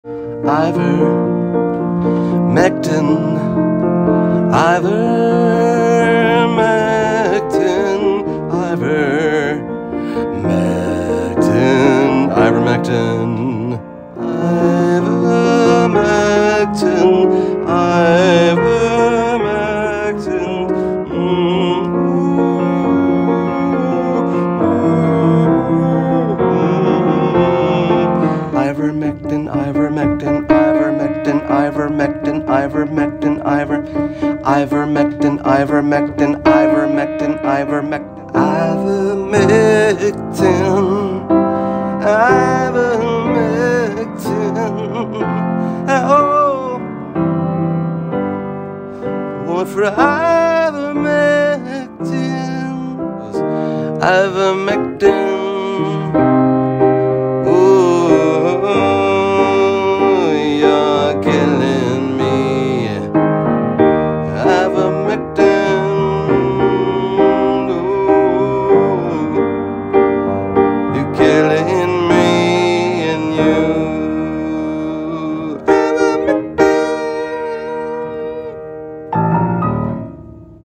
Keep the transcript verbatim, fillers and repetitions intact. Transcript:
Ivermectin, Ivermectin, Ivermectin, Ivermectin, Ivermectin, Ivermectin. Ivermectin, Ivermectin, Ivermectin, Ivermectin, Ivermectin, Iver, Ivermectin, Ivermectin, Ivermectin, Ivermectin, Ivermectin, Ivermectin. Oh, one for Ivermectin, Ivermectin. Killing